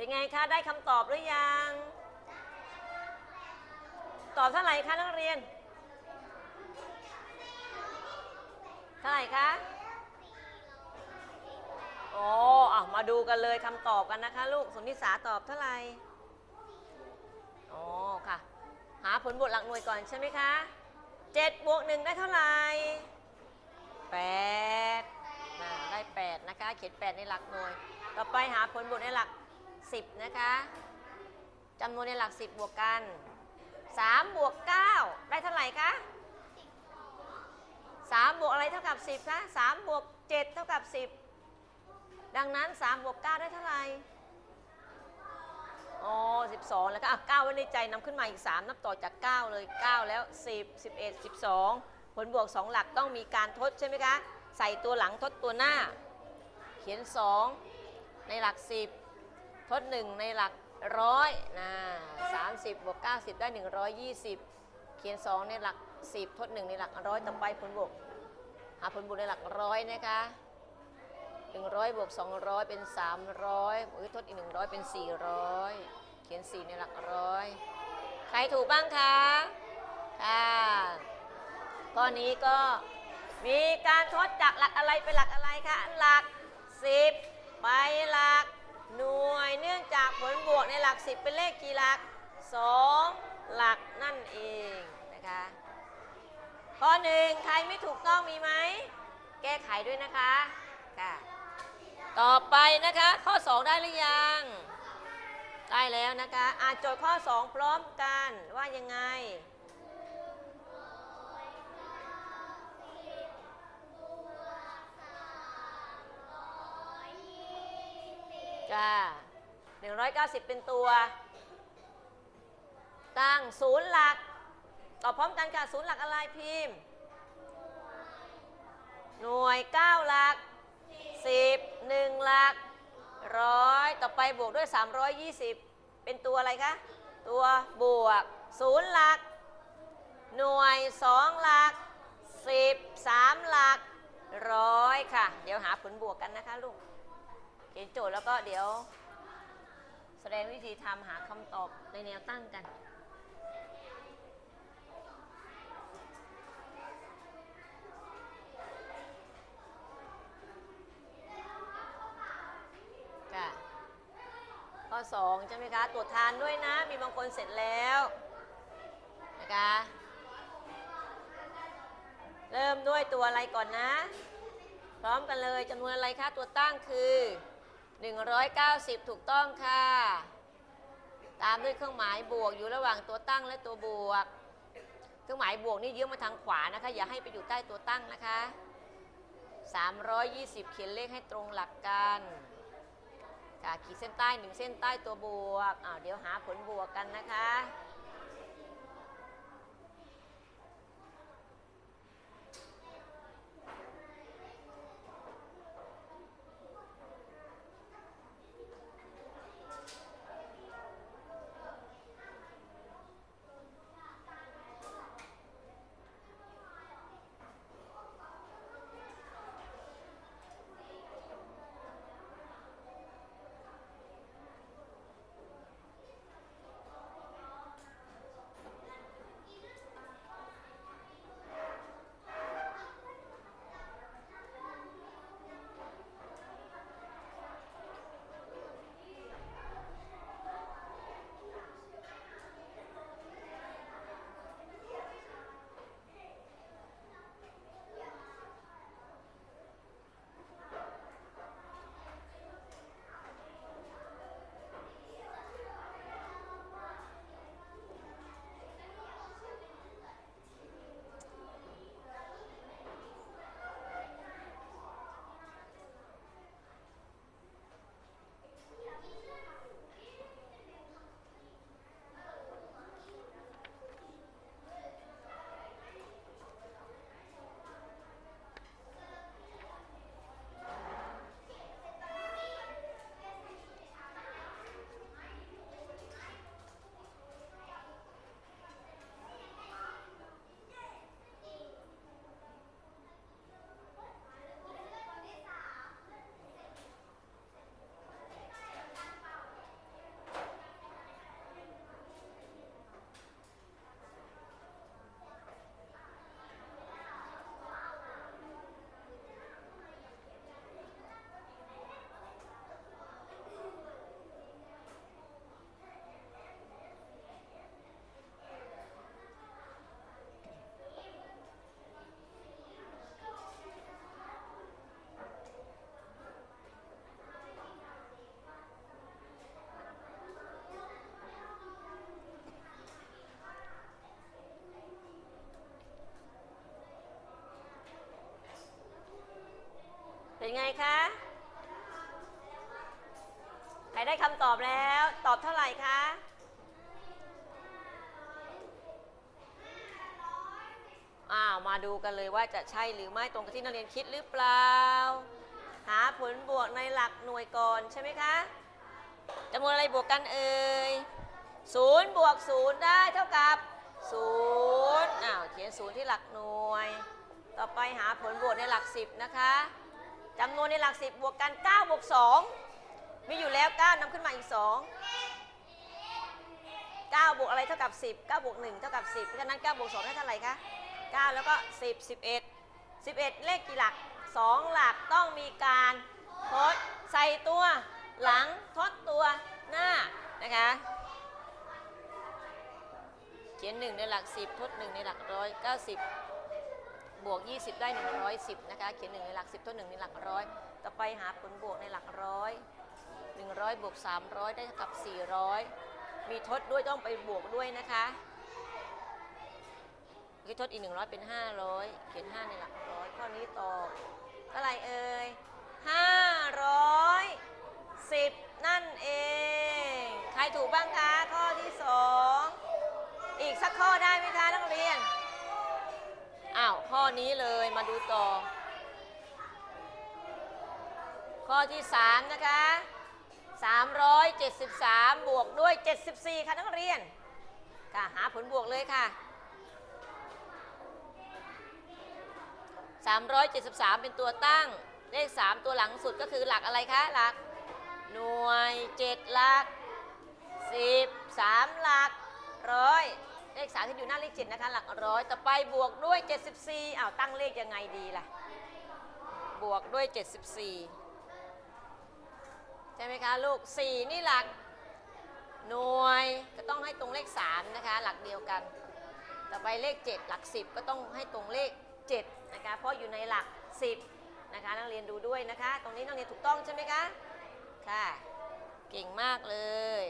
เป็นไงคะได้คำตอบหรือยังตอบเท่าไหร่คะนักเรียนเท่าไหร่คะโอ้มาดูกันเลยคำตอบกันนะคะลูกสุนิสาตอบเท่าไหร่อ๋อค่ะหาผลบวกหลักหน่วยก่อนใช่ไหมคะ7 บวก 1ได้เท่าไหร่8ได้8นะคะเขียน8ในหลักหน่วยต่อไปหาผลบวกในหลัก10นะคะจำนวนในหลัก10บวกกัน3 บวก 9ได้เท่าไหร่คะ3 บวกอะไรเท่ากับ10คะ3 บวก 7เท่ากับ10ดังนั้น3 บวก 9ได้เท่าไหร่อ๋อ12แล้วก็9ไว้ในใจนำขึ้นมาอีก3นับต่อจาก9เลย9แล้ว10 11 12ผลบวก2หลักต้องมีการทดใช่ไหมคะใส่ตัวหลังทดตัวหน้าเขียน2ในหลัก10ทด1ในหลัก100นะ30 บวก 90ได้120เขียน2ในหลัก10ทด1ในหลัก100ต่อไปผลบวกหาผลบวกในหลัก100นะคะ100 บวก 200เป็น300ทดอีก100เป็น400เขียน4ในหลัก100ใครถูกบ้างคะข้อนี้ก็มีการทดจากหลักอะไรไปหลักอะไรคะหลัก10ไปหลักหน่วยเนื่องจากผลบวกในหลัก10เป็นเลขกี่หลัก2หลักนั่นเองนะคะข้อ1ใครไม่ถูกต้องมีไหมแก้ไขด้วยนะคะต่อไปนะคะข้อ2ได้หรือยังได้แล้วนะคะโจทย์ข้อ2พร้อมกันว่ายังไงจ้า190เป็นตัวตั้ง0หลักตอบพร้อมกันค่ะ0หลักอะไรพิมพ์หน่วย9หลัก10 1หลัก100ต่อไปบวกด้วย320เป็นตัวอะไรคะตัวบวก0หลักหน่วย2หลัก10 3หลัก100ค่ะเดี๋ยวหาผลบวกกันนะคะลูกเขียนโจทย์แล้วก็เดี๋ยวแสดงวิธีทำหาคำตอบในแนวตั้งกันข้อ2ใช่ไหมคะตรวจทานด้วยนะมีบางคนเสร็จแล้วนะคะเริ่มด้วยตัวอะไรก่อนนะพร้อมกันเลยจำนวนอะไรคะตัวตั้งคือ190ถูกต้องค่ะตามด้วยเครื่องหมายบวกอยู่ระหว่างตัวตั้งและตัวบวกเครื่องหมายบวกนี่เยื้องมาทางขวานะคะอย่าให้ไปอยู่ใต้ตัวตั้งนะคะ320เขียนเลขให้ตรงหลักกันขีดเส้นใต้1เส้นใต้ตัวบวกเดี๋ยวหาผลบวกกันนะคะเป็นไงคะใครได้คำตอบแล้วตอบเท่าไหร่คะมาดูกันเลยว่าจะใช่หรือไม่ตรงกับที่นักเรียนคิดหรือเปล่าหาผลบวกในหลักหน่วยก่อนใช่ไหมคะจำนวนอะไรบวกกันเอ่ย0 บวก 0 ได้เท่ากับ0เขียน0ที่หลักหน่วยต่อไปหาผลบวกในหลัก10นะคะจำนวนในหลัก10บวกกัน9 บวก 2มีอยู่แล้ว9นำขึ้นมาอีก2 9บวกอะไรเท่ากับ10 9บวก1เท่ากับ10เพราะฉะนั้น9บวก2ได้เท่าไหร่คะ9แล้วก็10 11เลขกี่หลัก2หลักต้องมีการทดใส่ตัวหลังทดตัวหน้านะคะเขียน1ในหลัก10ทด1ในหลักร้อย90บวก20ได้110นะคะเขียน1ในหลัก10ทด1ในหลักร้อยต่อไปหาผลบวกในหลักร้อย100บวก300ได้เท่ากับ400มีทดด้วยต้องไปบวกด้วยนะคะทดอีก100เป็น500เขียน5ในหลักร้อยข้อนี้ตอบเท่าไหร่เอ่ย510นั่นเองใครถูกบ้างคะข้อที่2อีกสักข้อได้ไหมคะนักเรียนข้อนี้เลยมาดูต่อข้อที่3นะคะ373บวกด้วย74ค่ะนักเรียนค่ะหาผลบวกเลยค่ะ373เป็นตัวตั้งเลข3ตัวหลังสุดก็คือหลักอะไรคะหลักหน่วย7หลัก10 3หลักร้อยเลข3ที่อยู่หน้าเลข7นะคะหลักร้อยต่อไปบวกด้วย74ตั้งเลขยังไงดีล่ะบวกด้วย74ใช่ไหมคะลูก4นี่หลักหน่วยก็ต้องให้ตรงเลข3นะคะหลักเดียวกันต่อไปเลข7หลัก10ก็ต้องให้ตรงเลข7นะคะเพราะอยู่ในหลัก10นะคะนักเรียนดูด้วยนะคะตรงนี้นักเรียนถูกต้องใช่ไหมคะค่ะเก่งมากเลย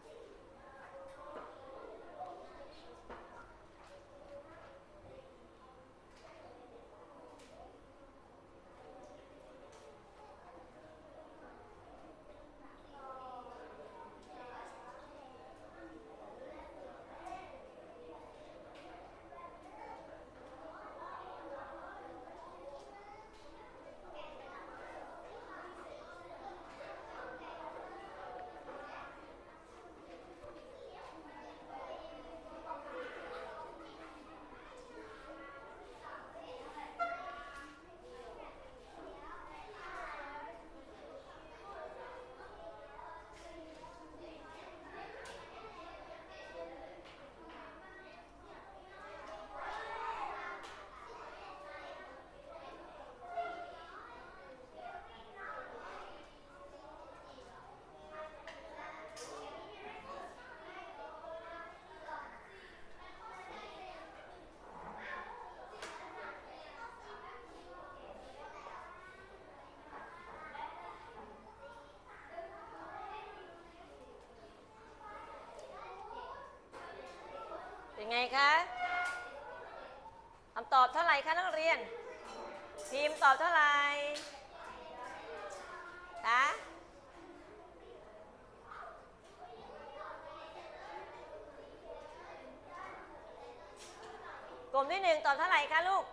เป็นไงคะคำตอบเท่าไหร่คะนักเรียนทีมตอบเท่าไหร่คะกลุ่มที่1ตอบเท่าไหร่คะลูก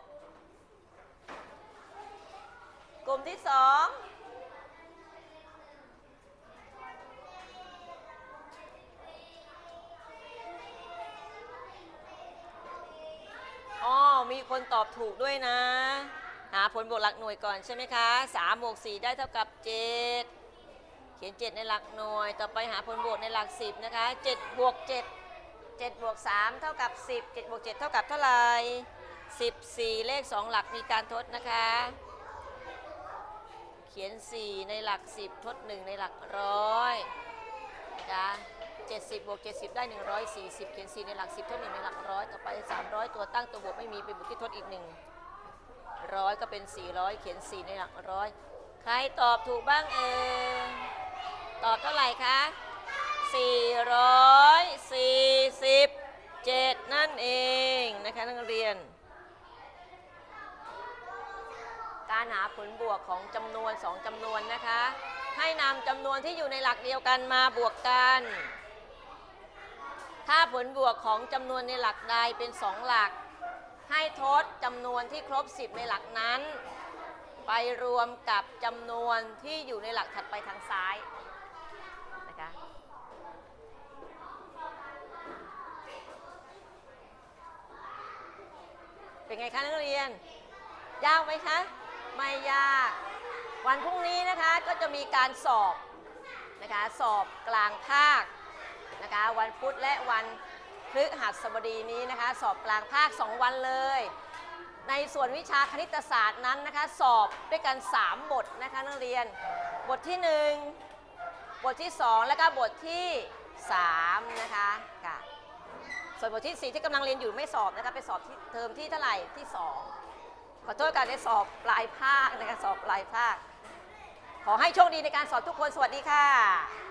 กลุ่มที่2มีคนตอบถูกด้วยนะหาผลบวกหลักหน่วยก่อนใช่ไหมคะ3บวก4ได้เท่ากับ7เขียน7ในหลักหน่วยต่อไปหาผลบวกในหลัก10นะคะ7บวก7 7บวก3เท่ากับ10 7บวก7เท่ากับเท่าไหร่14เลข2หลักมีการทดนะคะเขียน4ในหลัก10ทด1ในหลักร้อยนะคะ70บวก70ได้140เขียน4ในหลัก10ทด1ในหลักร้อยต่อไป300ตัวตั้งตัวบวกไม่มีไปบวกที่ทดอีก100ก็เป็น400เขียน4ในหลักร้อยใครตอบถูกบ้างตอบเท่าไหร่คะ447นั่นเองนะคะนักเรียนการหาผลบวกของจำนวน2จำนวนนะคะ ให้นำจำนวนที่อยู่ในหลักเดียวกันมาบวกกัน ถ้าผลบวกของจำนวนในหลักใดเป็น2หลักให้ทดจำนวนที่ครบ10ในหลักนั้นไปรวมกับจำนวนที่อยู่ในหลักถัดไปทางซ้ายนะคะเป็นไงคะนักเรียนยากไหมคะไม่ยากวันพรุ่งนี้นะคะก็จะมีการสอบนะคะสอบกลางภาคนะคะวันพุธและวันพฤหัสบดีนี้นะคะสอบกลางภาค2วันเลยในส่วนวิชาคณิตศาสตร์นั้นนะคะสอบด้วยกัน3บทนะคะนักเรียนบทที่1บทที่2และก็บทที่3นะคะค่ะส่วนบทที่4ที่กำลังเรียนอยู่ไม่สอบนะคะไปสอบที่เทอมที่เท่าไหร่ที่2ขอโทษการได้สอบปลายภาคนะคะสอบปลายภาคขอให้โชคดีในการสอบทุกคนสวัสดีค่ะ